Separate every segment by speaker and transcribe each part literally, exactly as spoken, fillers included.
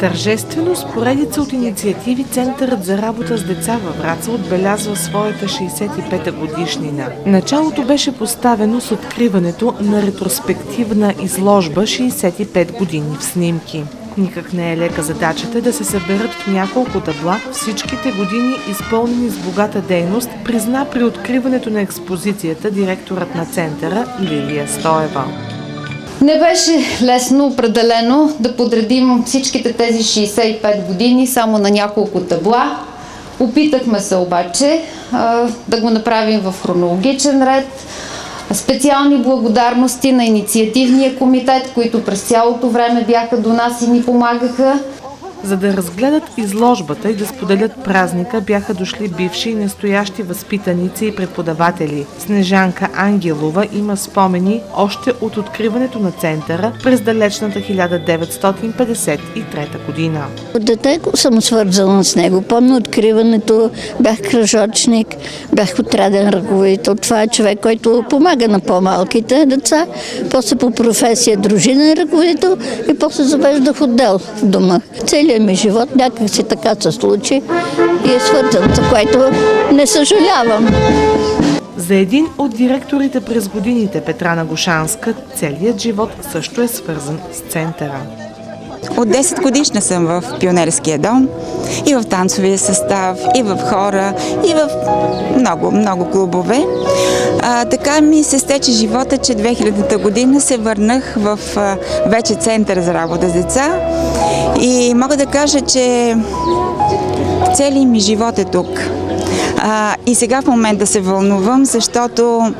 Speaker 1: Тържествено с поредица от инициативи Центърът за работа с деца във Враца отбелязва своята шейсет и пета годишнина. Началото беше поставено с откриването на ретроспективна изложба шейсет и пет години в снимки. Никак не е лека задачата да се съберат в няколко табла всичките години, изпълнени с богата дейност, призна при откриването на експозицията директорът на центъра Лилия Стоева.
Speaker 2: Не беше лесно определено да подредим всичките тези шейсет и пет години само на няколко табла. Опитахме се обаче а, да го направим в хронологичен ред. Специални благодарности на инициативния комитет, които през цялото време бяха до нас и ни помагаха.
Speaker 1: За да разгледат изложбата и да споделят празника, бяха дошли бивши и настоящи възпитаници и преподаватели. Снежанка Ангелова има спомени още от откриването на центъра през далечната хиляда деветстотин петдесет и трета година.
Speaker 3: От дете съм свързана с него. Помня откриването, бях кръжочник, бях отряден ръководител. Това е човек, който помага на по-малките деца. После по професия дружинен ръководител и после завеждах отдел в дома. Целият ми живот някак си така се случи и е свързан, за което не съжалявам.
Speaker 1: За един от директорите през годините, Петрана Гушанска, целият живот също е свързан с центъра.
Speaker 4: От десет годишна съм в Пионерския дом, и в танцовия състав, и в хора, и в много, много клубове. А, така ми се стече живота, че две хилядата година се върнах в а, вече център за работа с деца и мога да кажа, че целият ми живот е тук. А, и сега в момента се вълнувам, защото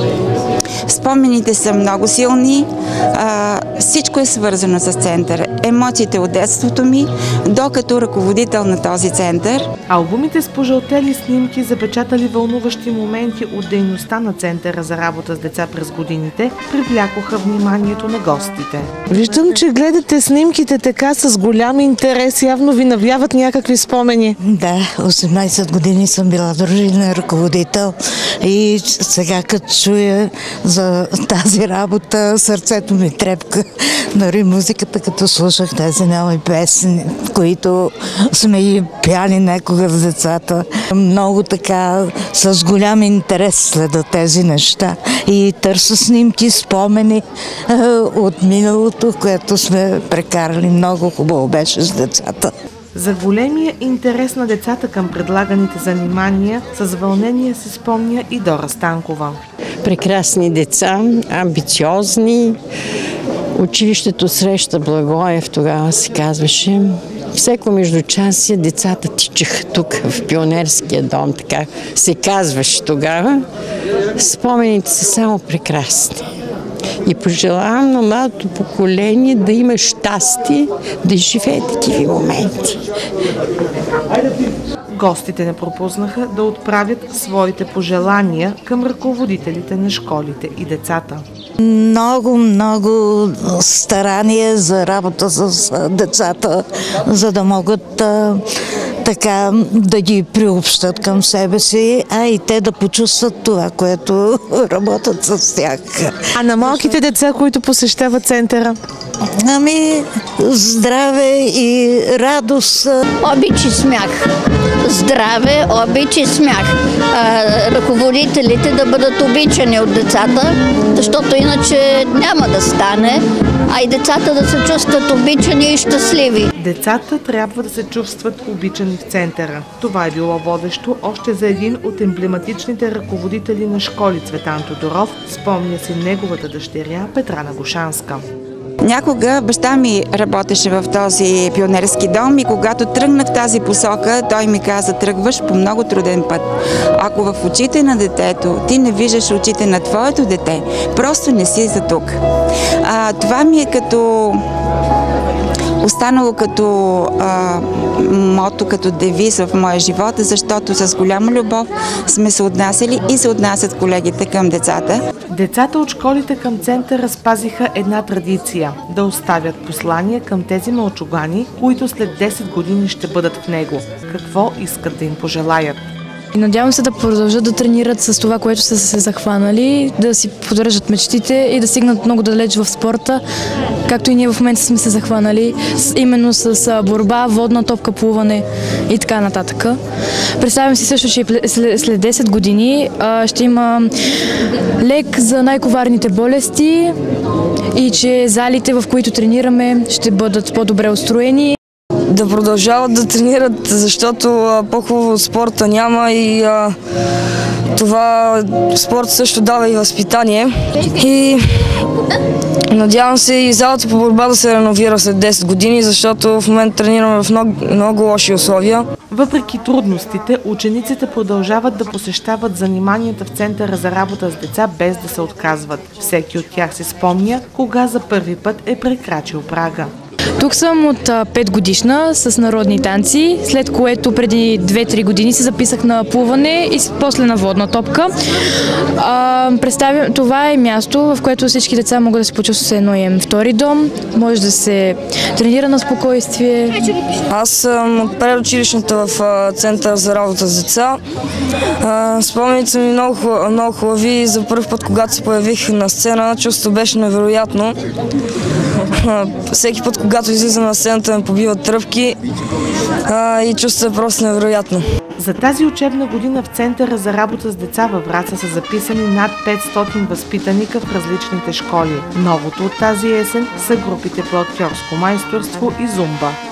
Speaker 4: спомените са много силни, а, всичко е свързано с центъра. Емоциите от детството ми, докато ръководител на този център.
Speaker 1: Албумите с пожълтели снимки, запечатали вълнуващи моменти от дейността на Центъра за работа с деца през годините, привлякоха вниманието на гостите.
Speaker 5: Виждам, че гледате снимките така с голям интерес, явно ви навяват някакви спомени.
Speaker 6: Да, осемнайсет години съм била дружинен ръководител и сега като чуя за тази работа, сърцето ми трепка. Дори музиката, като слушах тези нови песни, които сме и пяли некога с децата. Много така, с голям интерес следа тези неща и търся снимки, спомени е, от миналото, което сме прекарали. Много хубаво беше с децата.
Speaker 1: За големия интерес на децата към предлаганите занимания с вълнение се спомня и Дора Станкова.
Speaker 7: Прекрасни деца, амбициозни. Училището среща Благоев, тогава се казваше. Всеко междучасие децата тичаха тук в Пионерския дом, така се казваше тогава. Спомените са само прекрасни. И пожелавам на младото поколение да има щастие да живее такива моменти.
Speaker 1: Гостите не пропуснаха да отправят своите пожелания към ръководителите на школите и децата.
Speaker 6: Много, много старание за работа с децата, за да могат а, така да ги приобщат към себе си, а и те да почувстват това, което работят с тях.
Speaker 5: А на малките деца, които посещават центъра?
Speaker 6: Ами, здраве и радост.
Speaker 3: Обич и смях. Здраве, обич и смях. А, ръководителите да бъдат обичани от децата, защото иначе няма да стане, а и децата да се чувстват обичани и щастливи.
Speaker 1: Децата трябва да се чувстват обичани в центъра. Това е било водещо още за един от емблематичните ръководители на школи Цветан Тодоров, спомня си неговата дъщеря Петрана Гушанска.
Speaker 4: Някога баща ми работеше в този пионерски дом и когато тръгнах в тази посока, той ми каза: тръгваш по много труден път. Ако в очите на детето ти не виждаш очите на твоето дете, просто не си за тук. А, това ми е като останало като а, мото, като девиз в моя живот, защото с голяма любов сме се отнасяли и се отнасят колегите към децата.
Speaker 1: Децата от школите към центъра спазиха една традиция – да оставят послания към тези мълчугани, които след десет години ще бъдат в него. Какво искат да им пожелаят?
Speaker 8: И надявам се да продължат да тренират с това, което са се захванали, да си поддържат мечтите и да стигнат много далеч в спорта, както и ние в момента сме се захванали, именно с борба, водна топка, плуване и така нататък. Представям си също, че след десет години ще има лек за най-коварните болести и че залите, в които тренираме, ще бъдат по-добре устроени.
Speaker 9: Да продължават да тренират, защото по-хубаво спорта няма и а, това спорт също дава и възпитание. И надявам се и залата по борба да се реновира след десет години, защото в момента тренираме в много, много лоши условия.
Speaker 1: Въпреки трудностите, учениците продължават да посещават заниманията в Центъра за работа с деца без да се отказват. Всеки от тях се спомня кога за първи път е прекрачил прага.
Speaker 8: Тук съм от пет годишна с народни танци, след което преди две-три години се записах на плуване и после на водна топка. А, представям, това е място, в което всички деца могат да се почувстват едно им втори дом, може да се тренира на спокойствие.
Speaker 9: Аз съм от предучилищната в Център за работа с деца. Спомните са ми много, много хубави. За първ път, когато се появих на сцена, чувството беше невероятно. Всеки път, когато излизам на сцената, ме побиват тръпки а, и чувството е просто невероятно.
Speaker 1: За тази учебна година в Центъра за работа с деца във Враца са записани над петстотин възпитаника в различните школи. Новото от тази есен са групите по актьорско майсторство и зумба.